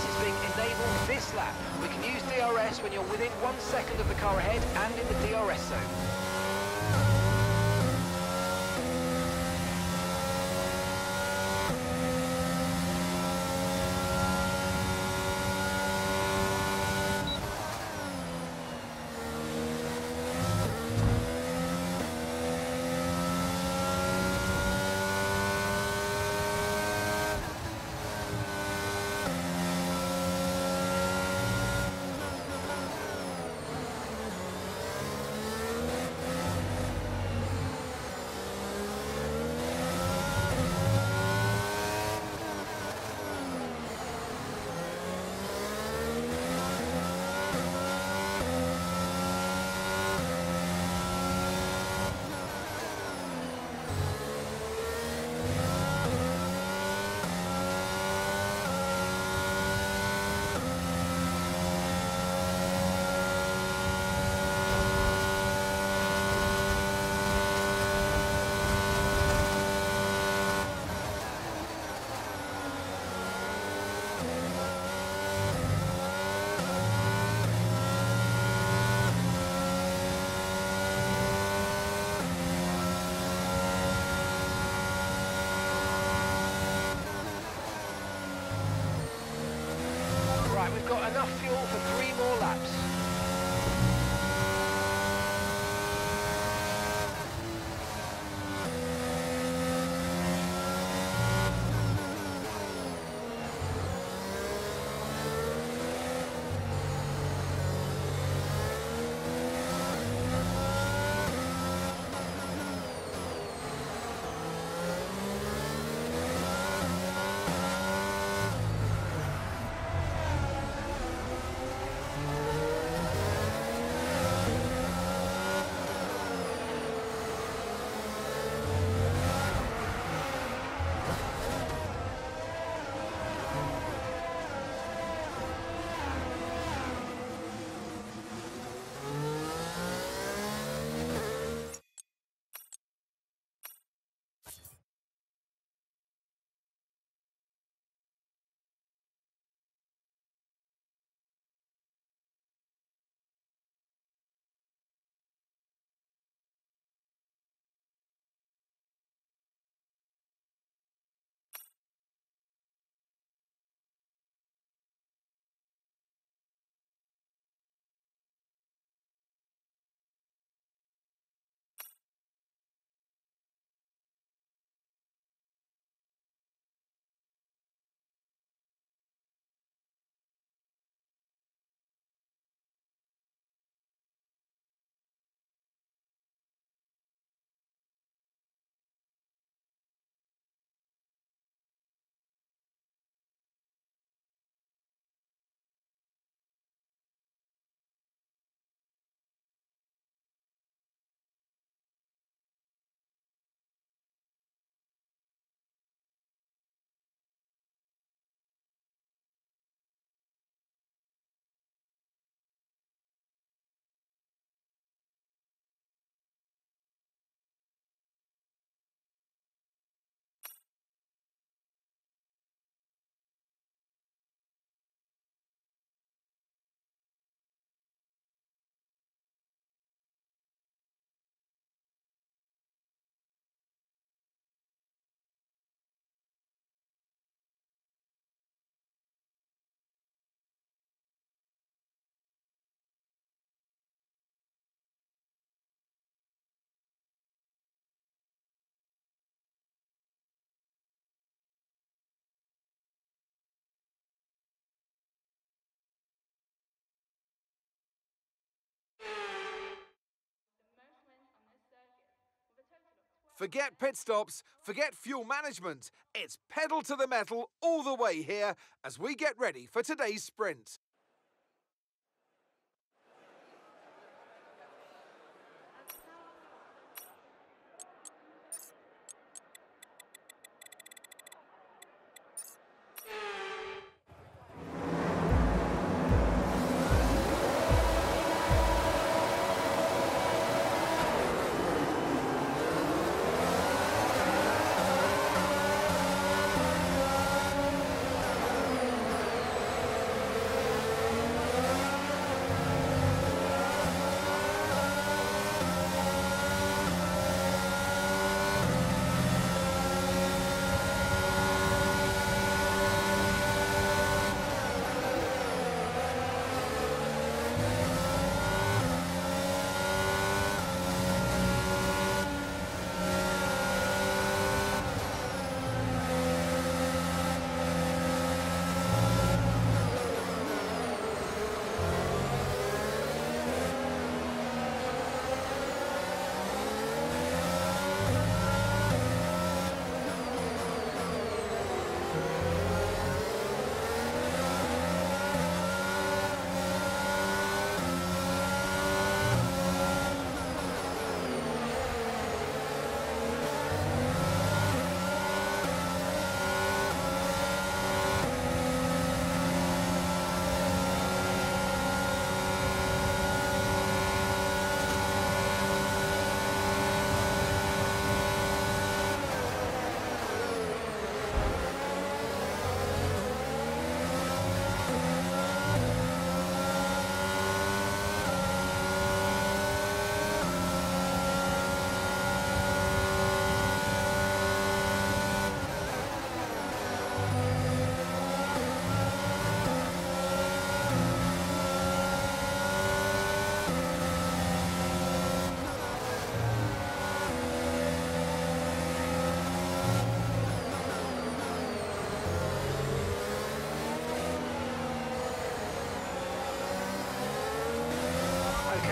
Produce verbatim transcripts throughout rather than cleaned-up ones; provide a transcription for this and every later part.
S is being enabled this lap. We can use D R S when you're within one second of the car ahead and in the D R S zone. Right, we've got enough fuel for three more laps. Forget pit stops, forget fuel management. It's pedal to the metal all the way here as we get ready for today's sprint.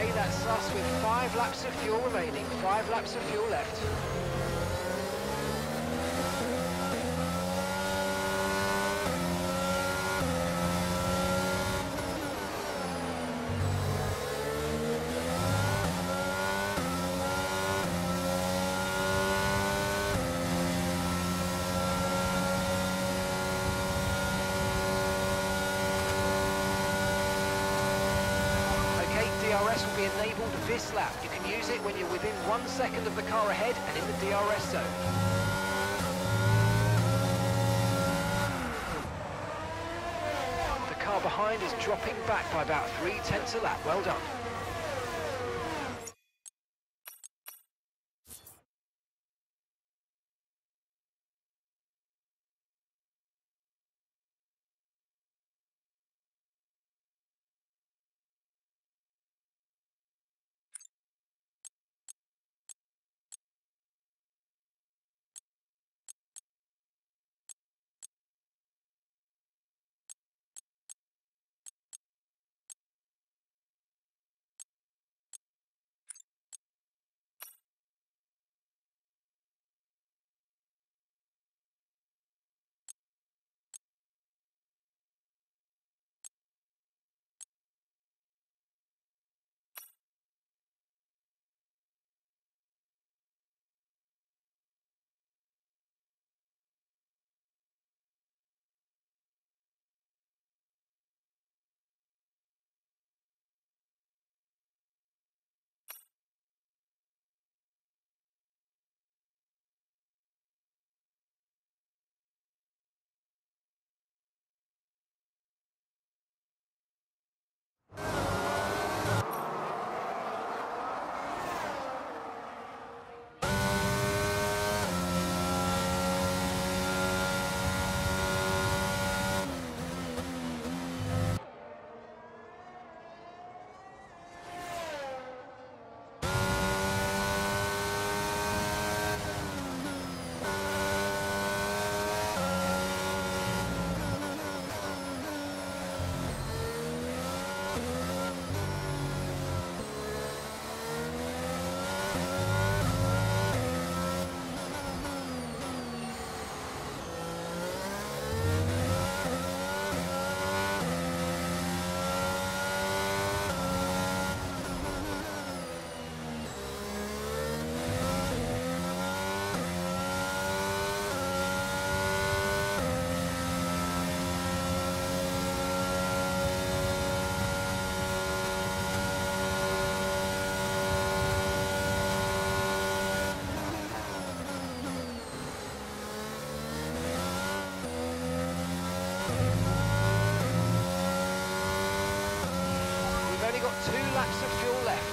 Okay, that's us with five laps of fuel remaining. Five laps of fuel left. D R S will be enabled this lap. You can use it when you're within one second of the car ahead and in the D R S zone. The car behind is dropping back by about three tenths a lap. Well done. Two laps of fuel left.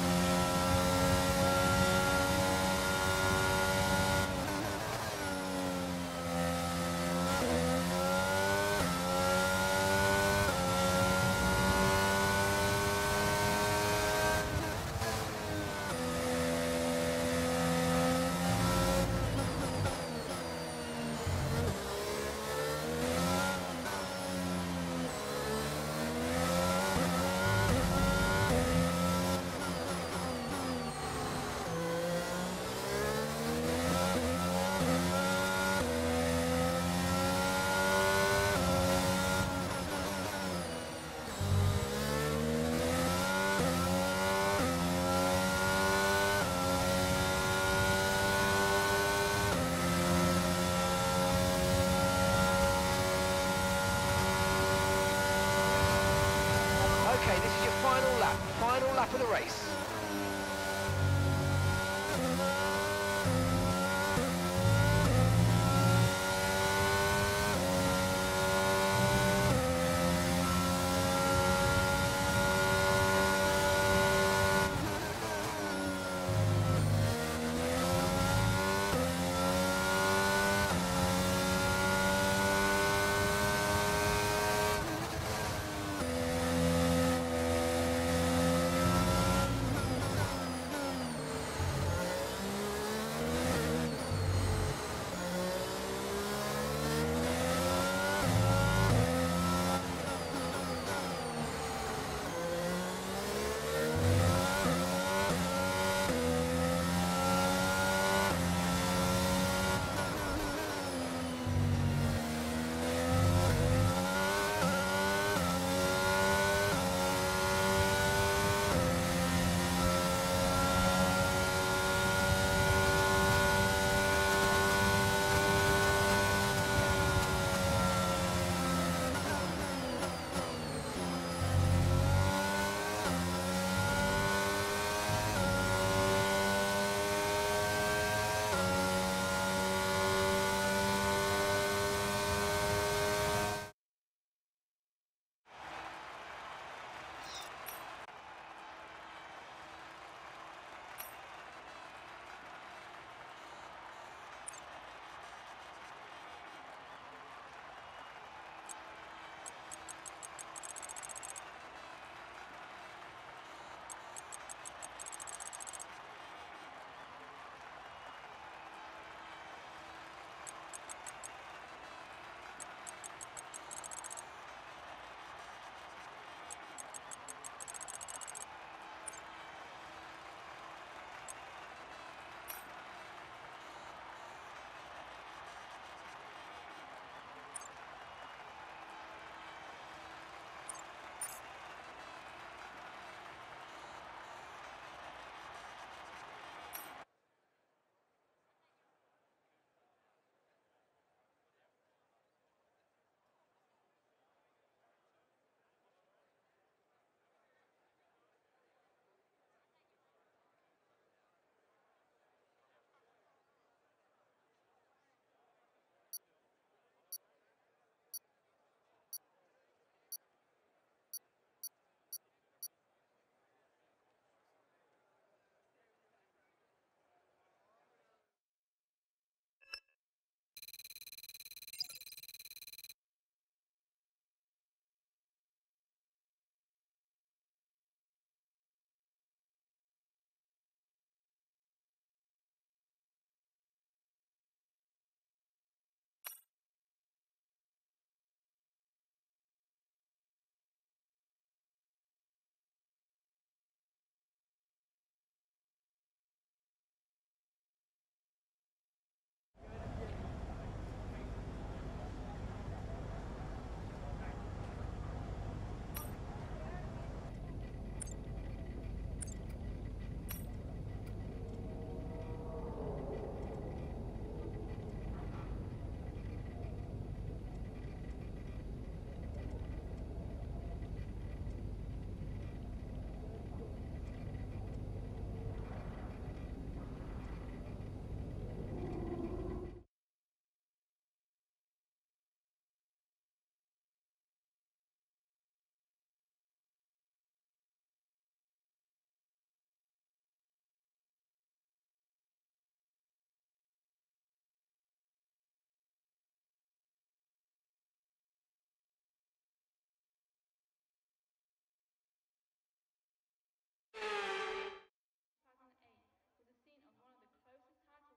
Okay, this is your final lap, final lap of the race.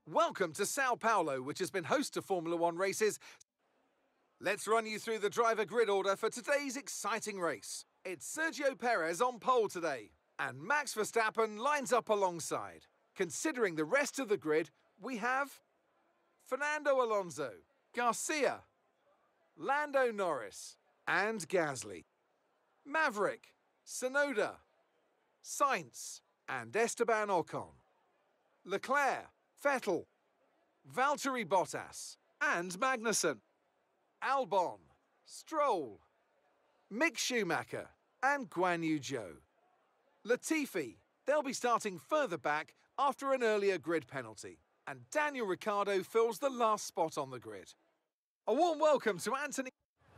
Welcome to Sao Paulo, which has been host to Formula One races. Let's run you through the driver grid order for today's exciting race. It's Sergio Perez on pole today, and Max Verstappen lines up alongside. Considering the rest of the grid, we have Fernando Alonso, Garcia, Lando Norris, and Gasly. Maverick, Tsunoda, Sainz, and Esteban Ocon. Leclerc, Vettel, Valtteri Bottas, and Magnussen. Albon, Stroll, Mick Schumacher, and Guan Yu Zhou. Latifi, they'll be starting further back after an earlier grid penalty. And Daniel Ricciardo fills the last spot on the grid. A warm welcome to Anthony.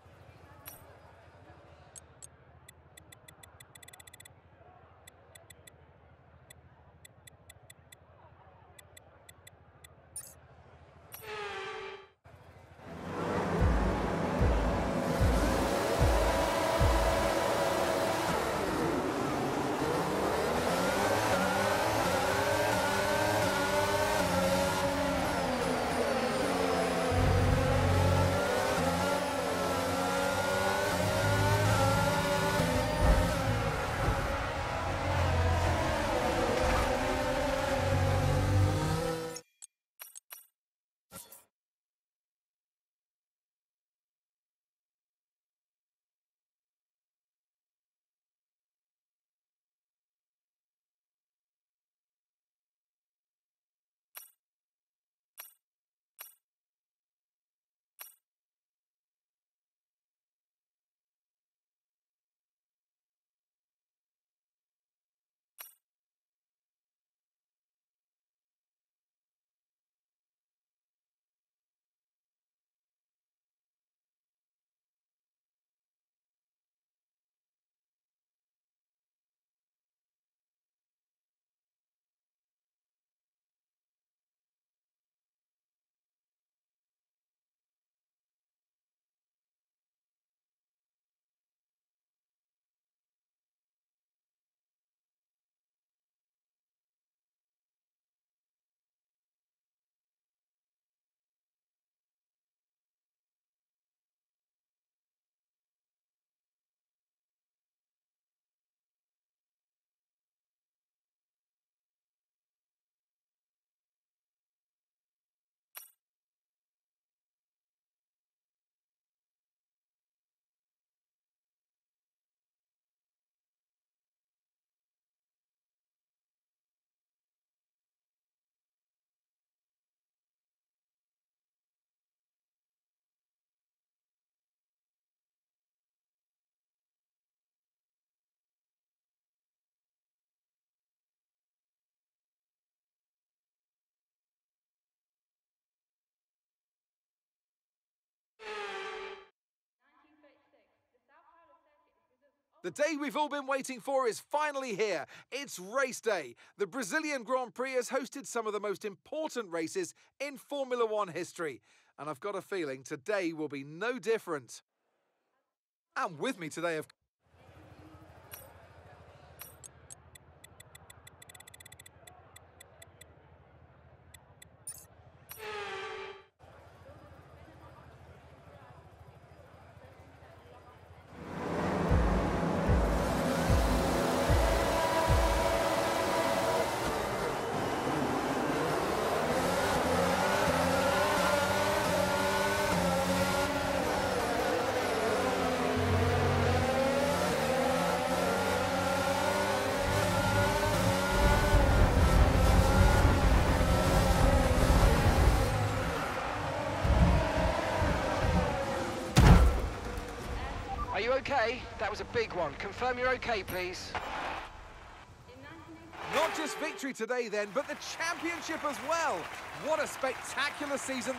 The day we've all been waiting for is finally here. It's race day. The Brazilian Grand Prix has hosted some of the most important races in Formula One history. And I've got a feeling today will be no different. And with me today, of Are you okay? That was a big one. Confirm you're okay, please. not just victory today then, but the championship as well. What a spectacular season.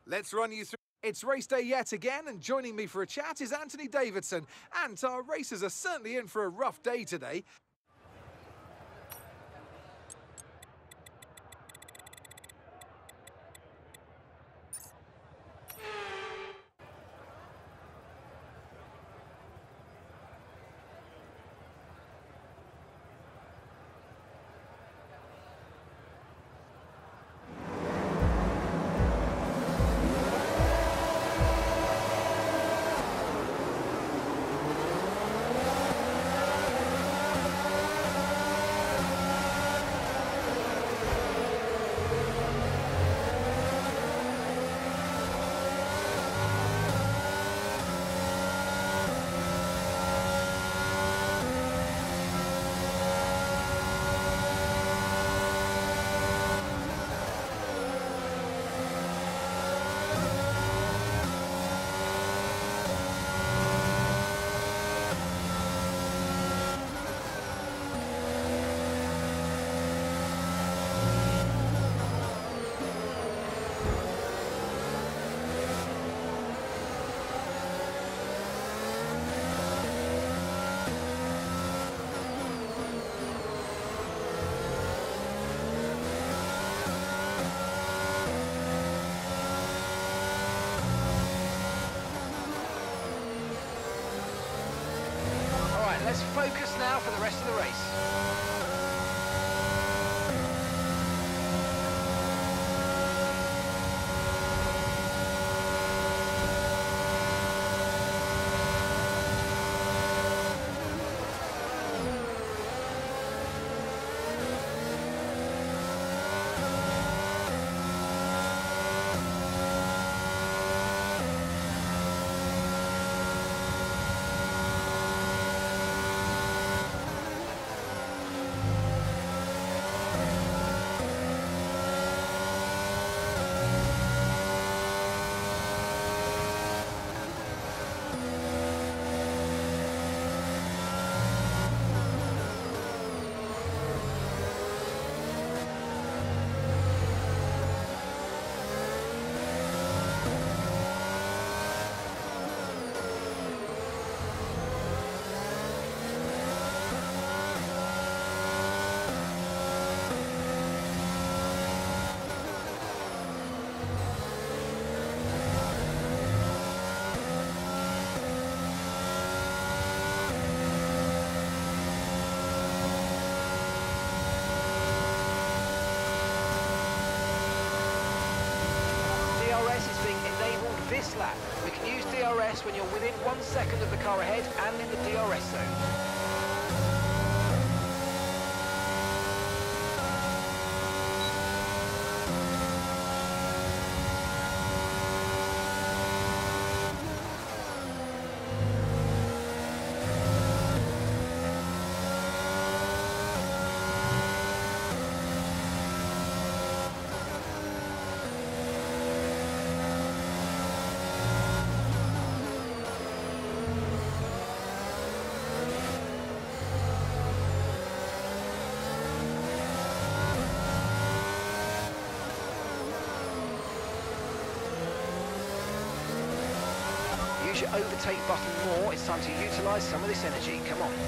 Let's run you through. It's race day yet again, and joining me for a chat is Anthony Davidson. And our racers are certainly in for a rough day today. Let's focus now for the rest of the race. This lap. We can use D R S when you're within one second of the car ahead and in the D R S zone. Use your overtake button more. It's time to utilise some of this energy. Come on.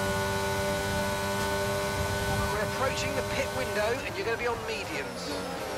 We're approaching the pit window and you're going to be on mediums.